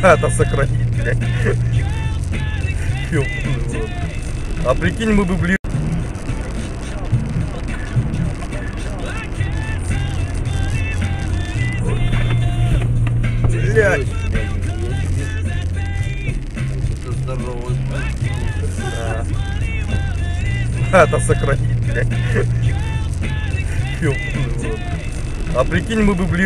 Это сохранить, блядь. Ёбаный в рот. А прикинь, мы бы блин. Блядь. Это здорово. Это сохранить, блядь. Ёбаный в рот. А прикинь, мы бы блин.